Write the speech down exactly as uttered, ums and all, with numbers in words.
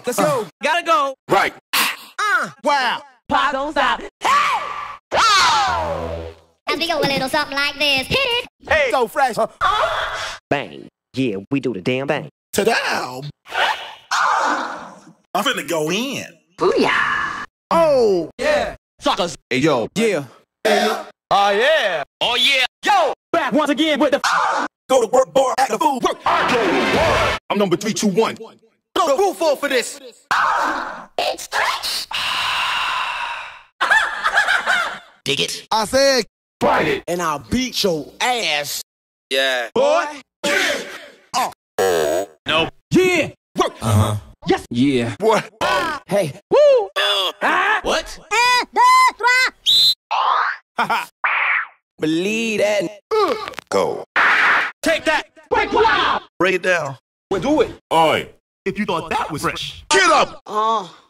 Let's go. Gotta go. Right. Uh, wow. Pop, don't stop. As we go a little something like this. Hit it. Hey. So fresh. Huh? Bang. Yeah, we do the damn bang. Ta-da! I'm finna go in. Booyah. Oh. Yeah. Suckers. Hey, yo. Yeah. Oh, yeah. Oh, yeah. Yo. Back once again with the. Go to work, bar, act a fool. Work. I go to work. I'm number three, two, one. Go full full for this. Dig it. I said, Bite it. and I'll beat your ass. Yeah. Boy. Nope. Yeah. Work. Uh-huh. Yes. Yeah. What? Hey. Woo. Ah. What? Believe that. Go. Take that. Break wow. Break it down. We'll do it. Oi. If you thought that was fresh. Get up. Uh.